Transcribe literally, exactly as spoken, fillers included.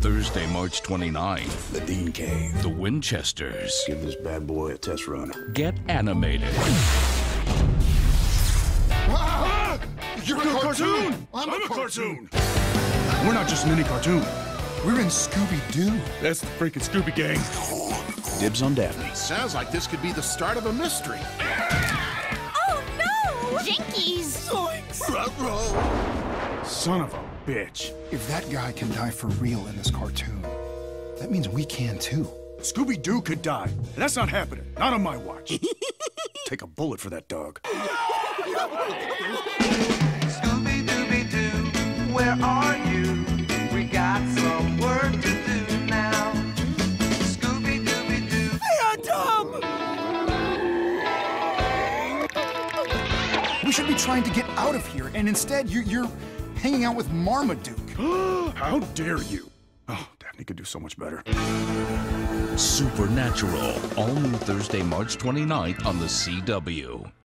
Thursday, March twenty-ninth. The Dean Cave. The Winchesters. Give this bad boy a test run. Get animated. Ah! You're a cartoon! I'm, I'm a a cartoon! cartoon. We're not just any cartoon. We're in Scooby-Doo. That's the freaking Scooby Gang. Dibs on Daphne. Sounds like this could be the start of a mystery. Oh, no! Jinkies! Son of a bitch. If that guy can die for real in this cartoon, that means we can too. Scooby-Doo could die. And that's not happening. Not on my watch. Take a bullet for that dog. Scooby-Dooby-Doo, where are you? We got some work to do now. Scooby-Dooby-Doo. They are dumb! We should be trying to get out of here, and instead you're, you're hanging out with Marmaduke. How dare you? Oh, Daphne could do so much better. Supernatural. All new Thursday, March twenty-ninth on the C W.